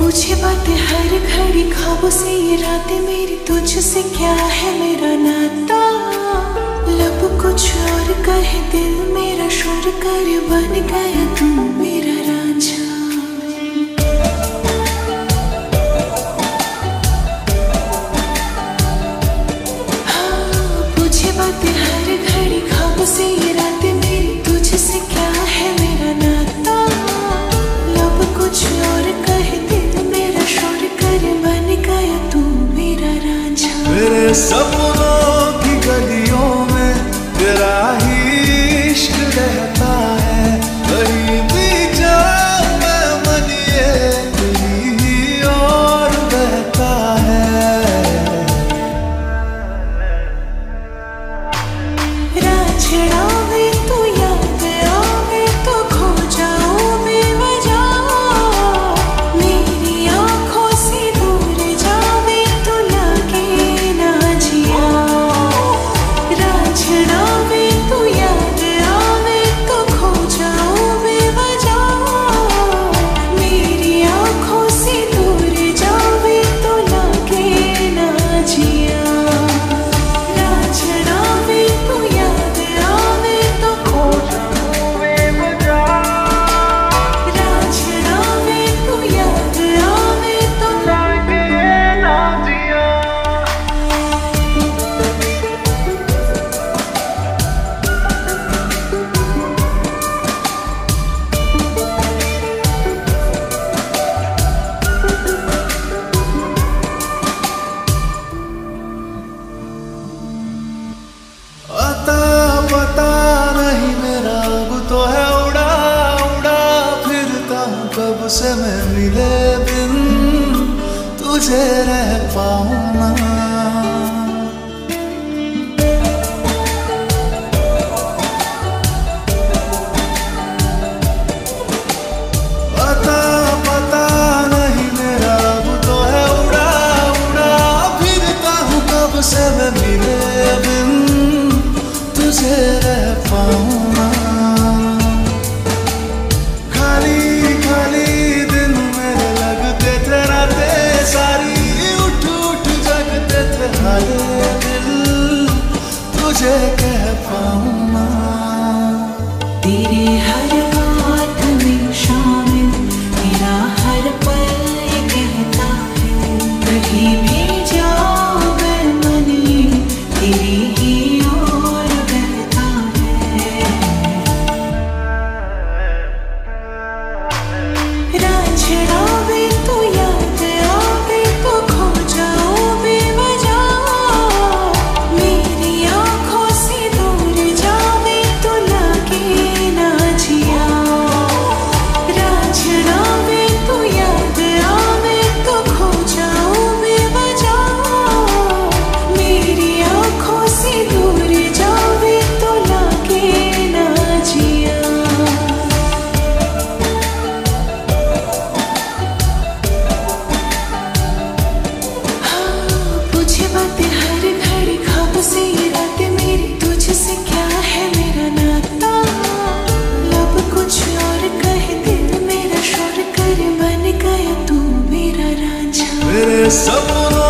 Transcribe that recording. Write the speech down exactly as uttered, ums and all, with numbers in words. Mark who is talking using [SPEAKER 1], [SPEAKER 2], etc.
[SPEAKER 1] पूछे बातें हर घड़ी, ख्वाबों से ये रातें मेरी, तुझसे क्या है मेरा नाता। लब कुछ और कहे, दिल मेरा शोर करे, बन गया तू मेरा रांझा। हाँ, पूछे बातें हर घड़ी, ख्वाबों से ये रातें मेरी, तुझसे क्या है मेरा नाता। लब कुछ और कहे, दिल मेरा शोर करे, बन गया तू मेरा रांझा।
[SPEAKER 2] मेरे सपनों की गलियों में तेरा ही इश्क रहता है, कहीं भी जाऊं मैं मन ये तेरी ही ओर बहता है।
[SPEAKER 1] रांझड़ा में तू याद आवे तो खो जाऊं बेवजह, मेरी आंखों से दूर जावे तो लगे ना जिया। रांझड़ा में तू याद आवे तो खो जाऊं बेवजह, मेरी आंखों से दूर जावे तो लगे ना जिया। रांझड़ा में तू याद आवे तो खो जाऊं बेवजह, रांझड़ा में तू याद आवे तो लगे ना जिया।
[SPEAKER 2] अता पता नहीं मेरा अब तो है उड़ा उड़ा फिरता हूँ, कब से मैं मिले बिन तुझे रह पाऊँ ना। अता पता नहीं मेरा अब तो है उड़ा उड़ा फिरता हूँ, कब से मैं मिले बिन तुझे रह पाऊँ ना। खाली खाली दिन मेरे लगते थे, रातें सारी उठ उठ जगते थे, हाले दिल तुझे कह पाऊँ ना।
[SPEAKER 1] तेरे हर बात में शामिल तेरा हर पल ये कहता है, कहीं भी जाओ मैं मन ये तेरी ही ओर बहता है। रांझड़ा में तू याद आवे तो खो जाऊं बेवजह, मेरी आंखों से दूर जावे तो लगे ना जिया। रांझड़ा में तू याद आवे तो खो जाऊं बेवजह, मेरी आंखों से दूर जावे तो लगे ना जिया। हाँ, पूछे बातें हर घड़ी, ख्वाबों से ये रातें मेरी, तुझसे क्या है मेरा नाता। लब कुछ और कहे, दिल मेरा शोर करे, बन गया तू मेरा रांझा।
[SPEAKER 2] मेरे सपनों